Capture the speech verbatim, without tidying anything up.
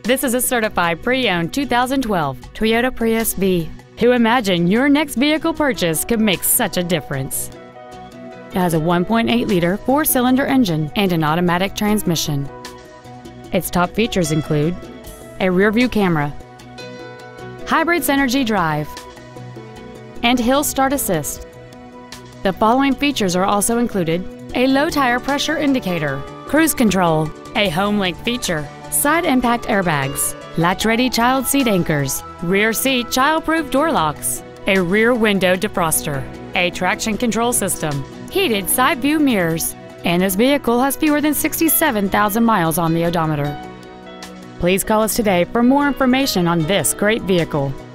This is a certified pre-owned two thousand twelve Toyota Prius V. Who imagined your next vehicle purchase could make such a difference? It has a one point eight liter four-cylinder engine and an automatic transmission. Its top features include a rear-view camera, hybrid Synergy drive, and hill start assist. The following features are also included: a low tire pressure indicator, cruise control, a home link feature, side impact airbags, latch-ready child seat anchors, rear seat child-proof door locks, a rear window defroster, a traction control system, heated side view mirrors, and this vehicle has fewer than sixty-seven thousand miles on the odometer. Please call us today for more information on this great vehicle.